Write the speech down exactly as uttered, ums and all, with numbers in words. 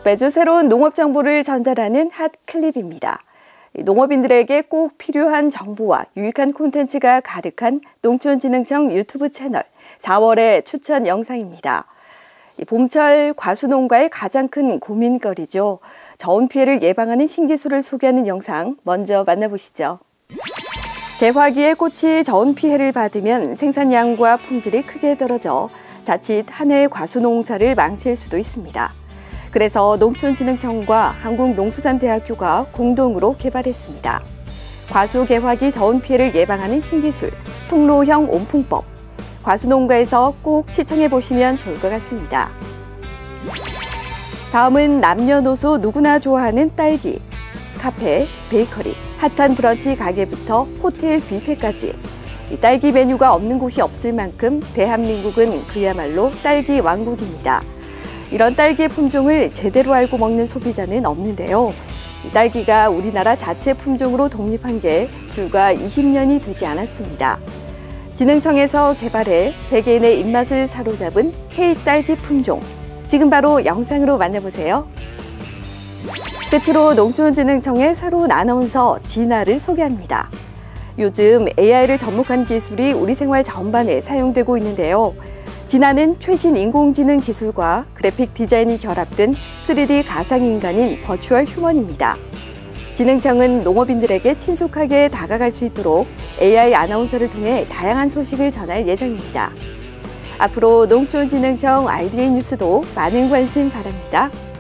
매주 새로운 농업 정보를 전달하는 핫 클립입니다. 농업인들에게 꼭 필요한 정보와 유익한 콘텐츠가 가득한 농촌진흥청 유튜브 채널 사월의 추천 영상입니다. 봄철 과수농가의 가장 큰 고민거리죠. 저온 피해를 예방하는 신기술을 소개하는 영상 먼저 만나보시죠. 개화기에 꽃이 저온 피해를 받으면 생산량과 품질이 크게 떨어져 자칫 한 해의 과수농사를 망칠 수도 있습니다. 그래서 농촌진흥청과 한국농수산대학교가 공동으로 개발했습니다. 과수 개화기 저온 피해를 예방하는 신기술, 통로형 온풍법. 과수농가에서 꼭 시청해 보시면 좋을 것 같습니다. 다음은 남녀노소 누구나 좋아하는 딸기. 카페, 베이커리, 핫한 브런치 가게부터 호텔 뷔페까지 이 딸기 메뉴가 없는 곳이 없을 만큼 대한민국은 그야말로 딸기 왕국입니다. 이런 딸기의 품종을 제대로 알고 먹는 소비자는 없는데요. 이 딸기가 우리나라 자체 품종으로 독립한 게 불과 이십 년이 되지 않았습니다. 진흥청에서 개발해 세계인의 입맛을 사로잡은 K딸기 품종. 지금 바로 영상으로 만나보세요. 끝으로 농촌진흥청의 새로운 아나운서 진아를 소개합니다. 요즘 에이아이를 접목한 기술이 우리 생활 전반에 사용되고 있는데요. 진아는 최신 인공지능 기술과 그래픽 디자인이 결합된 쓰리디 가상인간인 버추얼 휴먼입니다. 진흥청은 농업인들에게 친숙하게 다가갈 수 있도록 에이아이 아나운서를 통해 다양한 소식을 전할 예정입니다. 앞으로 농촌진흥청 알디에이 뉴스도 많은 관심 바랍니다.